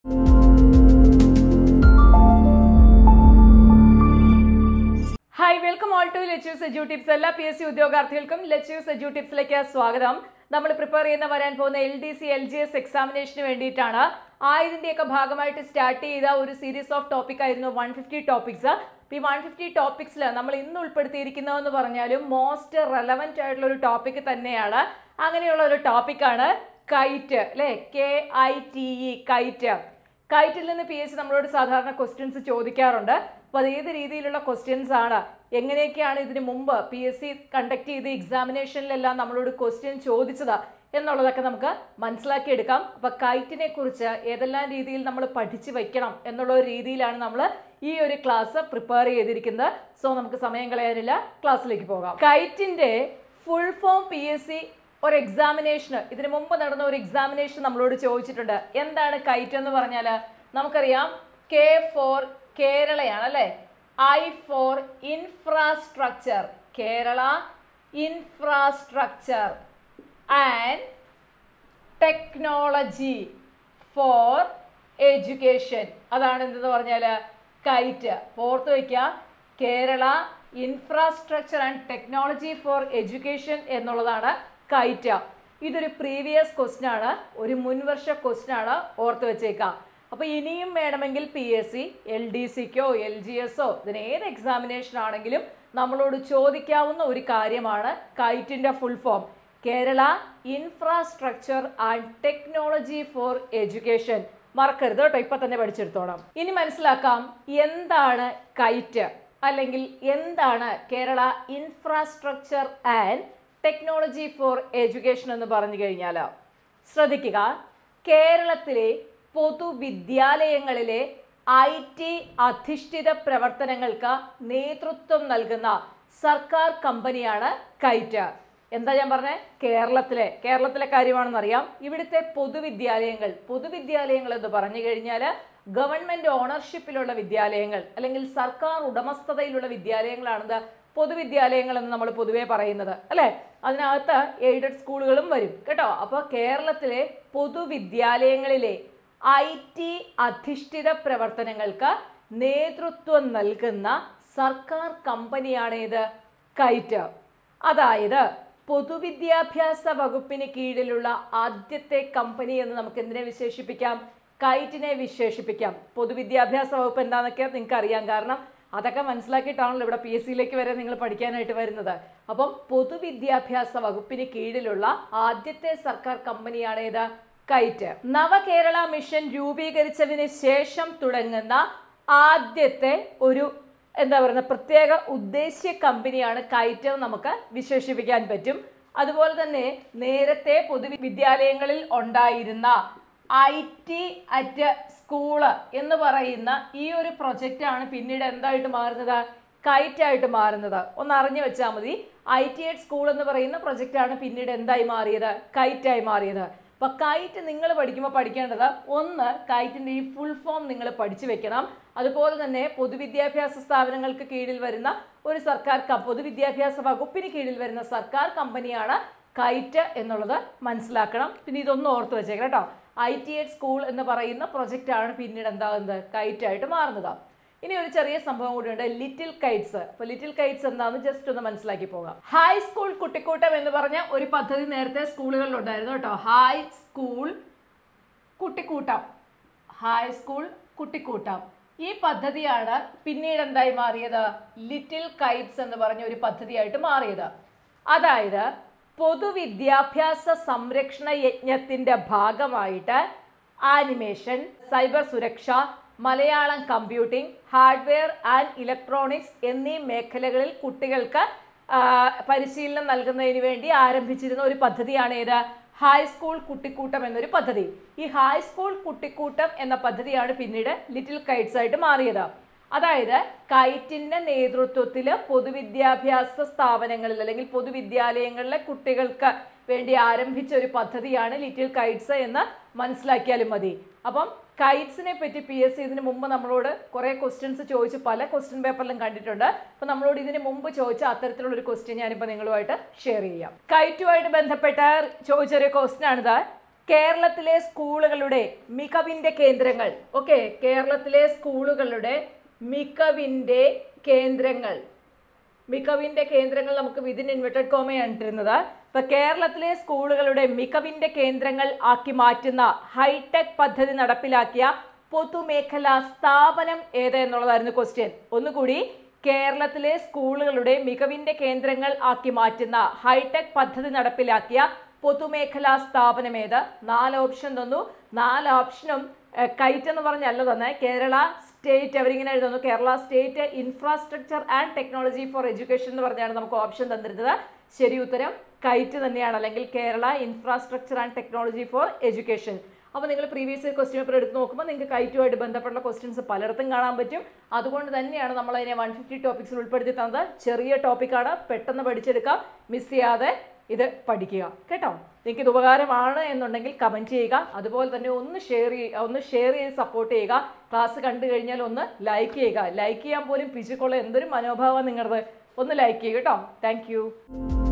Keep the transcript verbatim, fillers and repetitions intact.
Hi, welcome all to let us edu tips. എല്ലാ P S C ഉദ്യോഗാർത്ഥികൾക്കും let us edu ടിപ്സിലേക്ക് സ്വാഗതം. നമ്മൾ പ്രിപ്പയർ ചെയ്യുന്ന വരാൻ പോകുന്ന L D C L G S എക്സാമിനേഷന് വേണ്ടിയിട്ടാണ്. ആയതിൻ്റെയൊക്കെ ഭാഗമായിട്ട് സ്റ്റാർട്ട് ചെയ്ത ഒരു സീരീസ് ഓഫ് ടോപ്പിക് ആയിരുന്നു വൺ ഫിഫ്റ്റി ടോപ്പിക്സ്. ഈ വൺ ഫിഫ്റ്റി ടോപ്പിക്സിൽ നമ്മൾ ഇന്ന് ഉൾപ്പെടുത്തിയിരിക്കുന്നതെന്ന് പറഞ്ഞാലും മോസ്റ്റ് റെലവൻറ്റ് ആയിട്ടുള്ള ഒരു ടോപ്പിക് തന്നെയാണ്. അങ്ങനെയുള്ള ഒരു ടോപ്പിക്കാണ് കൈറ്റ്, അല്ലേ? K I T E, KITE. കൈറ്റിൽ നിന്ന് പി എസ് സി നമ്മളോട് സാധാരണ ക്വസ്റ്റ്യൻസ് ചോദിക്കാറുണ്ട്. അപ്പോൾ അത് ഏത് രീതിയിലുള്ള ക്വസ്റ്റ്യൻസ് ആണ്, എങ്ങനെയൊക്കെയാണ് ഇതിന് മുമ്പ് പി എസ് സി കണ്ടക്ട് ചെയ്ത എക്സാമിനേഷനിലെല്ലാം നമ്മളോട് ക്വസ്റ്റ്യൻ ചോദിച്ചത് എന്നുള്ളതൊക്കെ നമുക്ക് മനസ്സിലാക്കിയെടുക്കാം. അപ്പോൾ കൈറ്റിനെ കുറിച്ച് ഏതെല്ലാം രീതിയിൽ നമ്മൾ പഠിച്ചു വയ്ക്കണം എന്നുള്ള ഒരു രീതിയിലാണ് നമ്മൾ ഈ ഒരു ക്ലാസ് പ്രിപ്പയർ ചെയ്തിരിക്കുന്നത്. സോ നമുക്ക് സമയം കളയാനില്ല, ക്ലാസ്സിലേക്ക് പോകാം. കൈറ്റിൻ്റെ full form P S C ഒരു എക്സാമിനേഷന് ഇതിനു മുമ്പ് നടന്ന ഒരു എക്സാമിനേഷൻ നമ്മളോട് ചോദിച്ചിട്ടുണ്ട്. എന്താണ് കൈറ്റ് എന്ന് പറഞ്ഞാൽ നമുക്കറിയാം, കെ ഫോർ കേരളയാണ്, അല്ലേ? I for infrastructure, Kerala infrastructure and technology for education. അതാണ് എന്തെന്ന് പറഞ്ഞാൽ കൈറ്റ്. ഓർത്ത് വയ്ക്കുക, Kerala infrastructure and technology for education എന്നുള്ളതാണ് കൈറ്റ്. ഇതൊരു പ്രീവിയസ് ക്വസ്റ്റ്യൻ ആണ്, ഒരു മുൻവർഷ ക്വസ്റ്റ്യൻ ആണ്, ഓർത്ത് വെച്ചേക്കാം. അപ്പോൾ ഇനിയും വേണമെങ്കിൽ P S C L D സിക്കോ എൽ ജി എസോ ഇതിന് ഏത് എക്സാമിനേഷൻ ആണെങ്കിലും നമ്മളോട് ചോദിക്കാവുന്ന ഒരു കാര്യമാണ് കൈറ്റിൻ്റെ full form, Kerala infrastructure and technology for education. മറക്കരുത് കേട്ടോ, ഇപ്പം തന്നെ പഠിച്ചെടുത്തോണം. ഇനി മനസ്സിലാക്കാം എന്താണ് കൈറ്റ്, അല്ലെങ്കിൽ എന്താണ് Kerala infrastructure and technology for education എന്ന് പറഞ്ഞു കഴിഞ്ഞാൽ ശ്രദ്ധിക്കുക, കേരളത്തിലെ പൊതുവിദ്യാലയങ്ങളിലെ ഐ ടി അധിഷ്ഠിത പ്രവർത്തനങ്ങൾക്ക് നേതൃത്വം നൽകുന്ന സർക്കാർ കമ്പനിയാണ് കൈറ്റ്. എന്താ ഞാൻ പറഞ്ഞത്? കേരളത്തിലെ കേരളത്തിലെ കാര്യമാണെന്നറിയാം. ഇവിടുത്തെ പൊതുവിദ്യാലയങ്ങൾ പൊതുവിദ്യാലയങ്ങൾ എന്ന് പറഞ്ഞു കഴിഞ്ഞാൽ ഗവൺമെൻറ് ഓണർഷിപ്പിലുള്ള വിദ്യാലയങ്ങൾ അല്ലെങ്കിൽ സർക്കാർ ഉടമസ്ഥതയിലുള്ള വിദ്യാലയങ്ങളാണെന്ന് പൊതുവിദ്യാലയങ്ങൾ എന്ന് നമ്മൾ പൊതുവേ പറയുന്നത്, അല്ലേ? അതിനകത്ത് എയ്ഡഡ് സ്കൂളുകളും വരും കേട്ടോ. അപ്പോൾ കേരളത്തിലെ പൊതുവിദ്യാലയങ്ങളിലെ ഐ ടി അധിഷ്ഠിത പ്രവർത്തനങ്ങൾക്ക് നേതൃത്വം നൽകുന്ന സർക്കാർ കമ്പനിയാണ് ഇത് കൈറ്റ്. അതായത് പൊതുവിദ്യാഭ്യാസ വകുപ്പിന് കീഴിലുള്ള ആദ്യത്തെ കമ്പനി എന്ന് നമുക്ക് എന്തിനെ വിശേഷിപ്പിക്കാം? കൈറ്റിനെ വിശേഷിപ്പിക്കാം. പൊതുവിദ്യാഭ്യാസ വകുപ്പ് എന്താണെന്നൊക്കെ നിങ്ങൾക്ക് അറിയാം, കാരണം അതൊക്കെ മനസ്സിലാക്കിയിട്ടാണല്ലോ ഇവിടെ പി എസ് സിയിലേക്ക് വരെ നിങ്ങൾ പഠിക്കാനായിട്ട് വരുന്നത്. അപ്പം പൊതുവിദ്യാഭ്യാസ വകുപ്പിന് കീഴിലുള്ള ആദ്യത്തെ സർക്കാർ കമ്പനിയാണ് ഇത് കൈറ്റ്. നവകേരള മിഷൻ രൂപീകരിച്ചതിന് ശേഷം തുടങ്ങുന്ന ആദ്യത്തെ ഒരു എന്താ പറയുക പ്രത്യേക ഉദ്ദേശ്യ കമ്പനിയാണ് കൈറ്റ് നമുക്ക് വിശേഷിപ്പിക്കാൻ പറ്റും. അതുപോലെ തന്നെ നേരത്തെ പൊതുവിദ്യാലയങ്ങളിൽ ഉണ്ടായിരുന്ന ഐ ടി അറ്റ് സ്കൂള് എന്ന് പറയുന്ന ഈ ഒരു പ്രൊജക്റ്റാണ് പിന്നീട് എന്തായിട്ട് മാറുന്നത്? കൈറ്റായിട്ട് മാറുന്നത്. ഒന്ന് അറിഞ്ഞു വെച്ചാൽ മതി. ഐ ടി അറ്റ് സ്കൂൾ എന്ന് പറയുന്ന പ്രൊജക്റ്റാണ് പിന്നീട് എന്തായി മാറിയത്? കൈറ്റായി മാറിയത്. അപ്പോൾ കൈറ്റ് നിങ്ങൾ പഠിക്കുമ്പോൾ പഠിക്കേണ്ടത് ഒന്ന്, കൈറ്റിൻ്റെ ഈ ഫുൾ ഫോം നിങ്ങൾ പഠിച്ചു വെക്കണം. അതുപോലെ തന്നെ പൊതുവിദ്യാഭ്യാസ സ്ഥാപനങ്ങൾക്ക് കീഴിൽ വരുന്ന ഒരു സർക്കാർ പൊതുവിദ്യാഭ്യാസ വകുപ്പിന് കീഴിൽ വരുന്ന സർക്കാർ കമ്പനിയാണ് കൈറ്റ് എന്നുള്ളത് മനസ്സിലാക്കണം. പിന്നെ ഇതൊന്നും ഓർത്ത് വെച്ചേക്കണം കേട്ടോ. ഐ ടി എച്ച് സ്കൂൾ എന്ന് പറയുന്ന പ്രൊജക്റ്റാണ് പിന്നീട് എന്താകുന്നത്? കൈറ്റായിട്ട് മാറുന്നത്. ഇനി ഒരു ചെറിയ സംഭവം കൂടിയുണ്ട്, ലിറ്റിൽ കൈറ്റ്സ്. അപ്പോൾ ലിറ്റിൽ കൈറ്റ്സ് എന്താണെന്ന് ജസ്റ്റ് ഒന്ന് മനസ്സിലാക്കി പോകാം. ഹൈസ്കൂൾ കുട്ടിക്കൂട്ടം എന്ന് പറഞ്ഞ ഒരു പദ്ധതി നേരത്തെ സ്കൂളുകളിൽ ഉണ്ടായിരുന്നു കേട്ടോ. ഹൈസ്കൂൾ കുട്ടിക്കൂട്ടം, ഹൈസ്കൂൾ കുട്ടിക്കൂട്ടം ഈ പദ്ധതിയാണ് പിന്നീട് എന്തായി മാറിയത്? ലിറ്റിൽ കൈറ്റ്സ് എന്ന് പറഞ്ഞ ഒരു പദ്ധതിയായിട്ട് മാറിയത്. അതായത് പൊതുവിദ്യാഭ്യാസ സംരക്ഷണ യജ്ഞത്തിൻ്റെ ഭാഗമായിട്ട് ആനിമേഷൻ, സൈബർ സുരക്ഷ, Malayalam computing, hardware and electronics എന്നീ മേഖലകളിൽ കുട്ടികൾക്ക് പരിശീലനം നൽകുന്നതിന് വേണ്ടി ആരംഭിച്ചിരുന്ന ഒരു പദ്ധതിയാണ് ഏത്? ഹൈസ്കൂൾ കുട്ടിക്കൂട്ടം എന്നൊരു പദ്ധതി. ഈ ഹൈസ്കൂൾ കുട്ടിക്കൂട്ടം എന്ന പദ്ധതിയാണ് പിന്നീട് ലിറ്റിൽ കൈറ്റ്സ് ആയിട്ട് മാറിയത്. അതായത് കൈറ്റിൻ്റെ നേതൃത്വത്തിൽ പൊതുവിദ്യാഭ്യാസ സ്ഥാപനങ്ങളിൽ അല്ലെങ്കിൽ പൊതുവിദ്യാലയങ്ങളിലെ കുട്ടികൾക്ക് വേണ്ടി ആരംഭിച്ച ഒരു പദ്ധതിയാണ് ലിറ്റിൽ കൈറ്റ്സ് എന്ന് മനസ്സിലാക്കിയാലും മതി. അപ്പം കൈറ്റ്സിനെ പറ്റി പി എസ് സി ഇതിന് മുമ്പ് നമ്മളോട് കുറേ ക്വസ്റ്റ്യൻസ് ചോദിച്ച് പല ക്വസ്റ്റ്യൻ പേപ്പറിലും കണ്ടിട്ടുണ്ട്. അപ്പം നമ്മളോട് ഇതിന് മുമ്പ് ചോദിച്ച അത്തരത്തിലുള്ളൊരു ക്വസ്റ്റ്യൻ ഞാനിപ്പോൾ നിങ്ങളുമായിട്ട് ഷെയർ ചെയ്യാം. കൈറ്റുമായിട്ട് ബന്ധപ്പെട്ട ചോദിച്ചൊരു ക്വസ്റ്റ്യൻ ആണിത്. കേരളത്തിലെ സ്കൂളുകളുടെ മികവിന്റെ കേന്ദ്രങ്ങൾ. ഓക്കെ, കേരളത്തിലെ സ്കൂളുകളുടെ മികവിന്റെ കേന്ദ്രങ്ങൾ. മികവിന്റെ കേന്ദ്രങ്ങൾ നമുക്ക് വിതിൻ ഇൻവെർട്ടഡ് കോമയാണ് ഇട്ടിരുന്നത്. ഇപ്പൊ കേരളത്തിലെ സ്കൂളുകളുടെ മികവിന്റെ കേന്ദ്രങ്ങൾ ആക്കി മാറ്റുന്ന ഹൈടെക് പദ്ധതി നടപ്പിലാക്കിയ പൊതുമേഖലാ സ്ഥാപനം ഏത് എന്നുള്ളതായിരുന്നു ക്വസ്റ്റ്യൻ. ഒന്നുകൂടി, കേരളത്തിലെ സ്കൂളുകളുടെ മികവിന്റെ കേന്ദ്രങ്ങൾ ആക്കി മാറ്റുന്ന ഹൈടെക് പദ്ധതി നടപ്പിലാക്കിയ പൊതുമേഖലാ സ്ഥാപനം ഏത്? നാല് ഓപ്ഷൻ തന്നു. നാല് ഓപ്ഷനും കൈറ്റ് എന്ന് പറഞ്ഞല്ല തന്നെ, കേരള സ്റ്റേറ്റ്, അവരിങ്ങനെ എഴുതുന്നു, Kerala state infrastructure and technology for education എന്ന് പറഞ്ഞാണ് നമുക്ക് ഓപ്ഷൻ തന്നിരുന്നത്. ശരി ഉത്തരം കൈറ്റ് തന്നെയാണ്, അല്ലെങ്കിൽ Kerala infrastructure and technology for education. അപ്പോൾ നിങ്ങൾ പ്രീവിയസ് ഇയർ ക്വസ്റ്റ്യൻ പേപ്പർ എടുത്ത് നോക്കുമ്പോൾ നിങ്ങൾക്ക് കൈറ്റുമായിട്ട് ബന്ധപ്പെട്ട ക്വസ്റ്റ്യൻസ് പലയിടത്തും കാണാൻ പറ്റും. അതുകൊണ്ട് തന്നെയാണ് നമ്മൾ അതിനെ വൺ ഫിഫ്റ്റി ടോപ്പിക്സിൽ ഉൾപ്പെടുത്തി തന്നത്. ചെറിയ ടോപ്പിക്കാണ്, പെട്ടെന്ന് പഠിച്ചെടുക്കാം, മിസ് ചെയ്യാതെ ഇത് പഠിക്കുക കേട്ടോ. നിങ്ങൾക്ക് ഇത് ഉപകാരമാണ് എന്നുണ്ടെങ്കിൽ കമൻറ്റ് ചെയ്യുക. അതുപോലെ തന്നെ ഒന്ന് ഷെയർ ചെയ്യുക, ഒന്ന് ഷെയർ ചെയ്ത് സപ്പോർട്ട് ചെയ്യുക. ക്ലാസ് കണ്ടു കഴിഞ്ഞാൽ ഒന്ന് ലൈക്ക് ചെയ്യുക. ലൈക്ക് ചെയ്യാൻ പോലും പിച്ചുകൊള്ള എന്തൊരു മനോഭാവം നിങ്ങളുടെ, ഒന്ന് ലൈക്ക് ചെയ്യുക കേട്ടോ. താങ്ക്